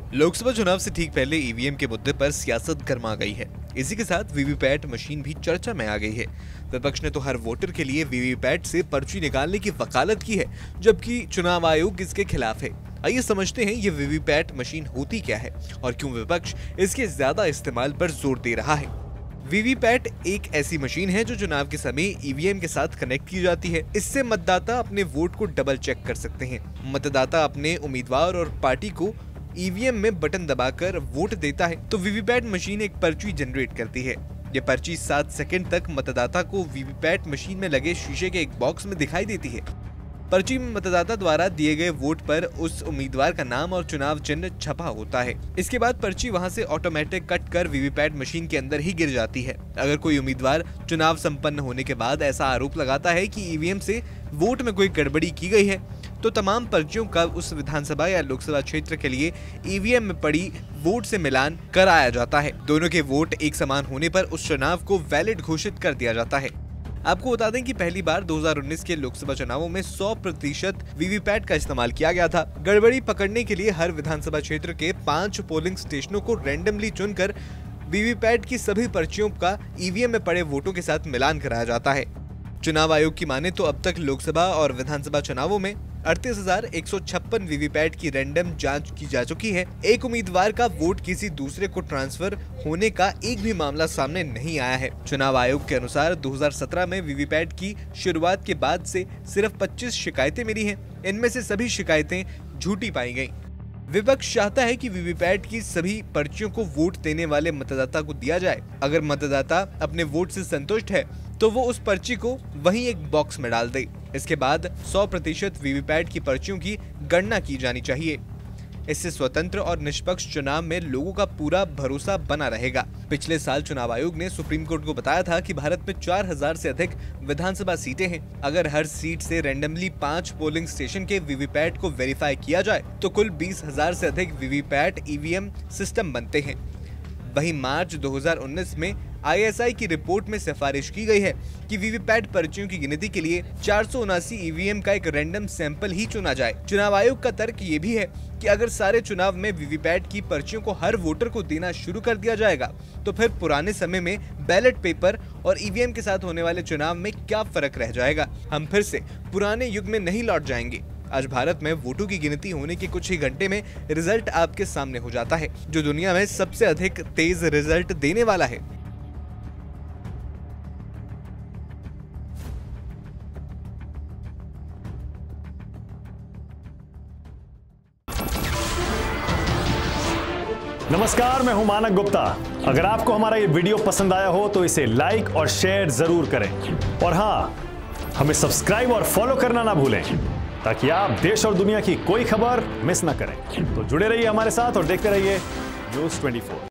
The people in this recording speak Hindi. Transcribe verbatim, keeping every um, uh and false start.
लोकसभा चुनाव से ठीक पहले ईवीएम के मुद्दे पर सियासत गर्मा गई है। इसी के साथ वीवीपैट मशीन भी चर्चा में आ गई है। विपक्ष ने तो हर वोटर के लिए वीवीपैट से पर्ची निकालने की वकालत की है, जबकि चुनाव आयोग इसके खिलाफ है। आइए समझते हैं ये वीवीपैट मशीन होती क्या है और क्यों विपक्ष इसके ज्यादा इस्तेमाल पर जोर दे रहा है। वीवीपैट एक ऐसी मशीन है जो चुनाव के समय ईवीएम के साथ कनेक्ट की जाती है। इससे मतदाता अपने वोट को डबल चेक कर सकते हैं। मतदाता अपने उम्मीदवार और पार्टी को ईवीएम में बटन दबाकर वोट देता है तो वीवीपैट मशीन एक पर्ची जनरेट करती है। ये पर्ची सात सेकंड तक मतदाता को वीवीपैट मशीन में लगे शीशे के एक बॉक्स में दिखाई देती है। पर्ची में मतदाता द्वारा दिए गए वोट पर उस उम्मीदवार का नाम और चुनाव चिन्ह छपा होता है। इसके बाद पर्ची वहां से ऑटोमेटिक कट कर वीवीपैट मशीन के अंदर ही गिर जाती है। अगर कोई उम्मीदवार चुनाव संपन्न होने के बाद ऐसा आरोप लगाता है कि ईवीएम से वोट में कोई गड़बड़ी की गई है, तो तमाम पर्चियों का उस विधानसभा या लोकसभा क्षेत्र के लिए ईवीएम में पड़ी वोट से मिलान कराया जाता है। दोनों के वोट एक समान होने पर उस चुनाव को वैलिड घोषित कर दिया जाता है। आपको बता दें कि पहली बार दो हज़ार उन्नीस के लोकसभा चुनावों में सौ प्रतिशत वीवीपैट का इस्तेमाल किया गया था। गड़बड़ी पकड़ने के लिए हर विधानसभा क्षेत्र के पांच पोलिंग स्टेशनों को रैंडमली चुनकर वीवीपैट की सभी पर्चियों का ईवीएम में पड़े वोटों के साथ मिलान कराया जाता है। चुनाव आयोग की माने तो अब तक लोकसभा और विधानसभा चुनावों में अड़तीस हजार एक सौ छप्पन वीवीपैट की रैंडम जांच की जा चुकी है। एक उम्मीदवार का वोट किसी दूसरे को ट्रांसफर होने का एक भी मामला सामने नहीं आया है। चुनाव आयोग के अनुसार दो हज़ार सत्रह में वीवीपैट की शुरुआत के बाद से सिर्फ पच्चीस शिकायतें मिली हैं। इनमें से सभी शिकायतें झूठी पाई गयी। विपक्ष चाहता है कि वीवीपैट की सभी पर्चियों को वोट देने वाले मतदाता को दिया जाए। अगर मतदाता अपने वोट से संतुष्ट है तो वो उस पर्ची को वहीं एक बॉक्स में डाल दे। इसके बाद सौ प्रतिशत वीवीपैट की पर्चियों की गणना की जानी चाहिए। इससे स्वतंत्र और निष्पक्ष चुनाव में लोगों का पूरा भरोसा बना रहेगा। पिछले साल चुनाव आयोग ने सुप्रीम कोर्ट को बताया था कि भारत में चार हज़ार से अधिक विधानसभा सीटें हैं। अगर हर सीट से रैंडमली पांच पोलिंग स्टेशन के वीवीपैट को वेरीफाई किया जाए तो कुल बीस हज़ार से अधिक वीवीपैट ईवीएम सिस्टम बनते हैं। वहीं मार्च दो हज़ार उन्नीस में आईएसआई की रिपोर्ट में सिफारिश की गई है कि वीवीपैट पर्चियों की गिनती के लिए चार सौ उनासी ईवीएम का एक रैंडम सैंपल ही चुना जाए। चुनाव आयोग का तर्क ये भी है कि अगर सारे चुनाव में वीवीपैट की पर्चियों को हर वोटर को देना शुरू कर दिया जाएगा तो फिर पुराने समय में बैलेट पेपर और ईवीएम के साथ होने वाले चुनाव में क्या फर्क रह जाएगा। हम फिर से पुराने युग में नहीं लौट जाएंगे। आज भारत में वोटों की गिनती होने के कुछ ही घंटे में रिजल्ट आपके सामने हो जाता है, जो दुनिया में सबसे अधिक तेज रिजल्ट देने वाला है। नमस्कार, मैं हूं मानक गुप्ता। अगर आपको हमारा ये वीडियो पसंद आया हो तो इसे लाइक और शेयर जरूर करें और हाँ, हमें सब्सक्राइब और फॉलो करना ना भूलें ताकि आप देश और दुनिया की कोई खबर मिस ना करें। तो जुड़े रहिए हमारे साथ और देखते रहिए न्यूज़ चौबीस।